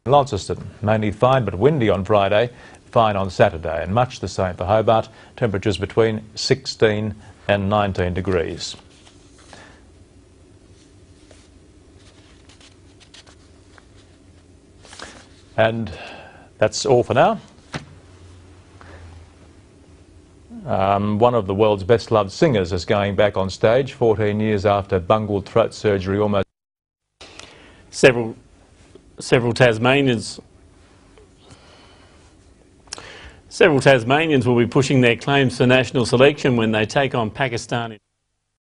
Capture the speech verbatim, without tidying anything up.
Launceston, mainly fine but windy on Friday, fine on Saturday, and much the same for Hobart, temperatures between sixteen and nineteen degrees. And that's all for now. Um, one of the world's best-loved singers is going back on stage fourteen years after bungled throat surgery almost... Several, several Tasmanians... Several Tasmanians will be pushing their claims for national selection when they take on Pakistan.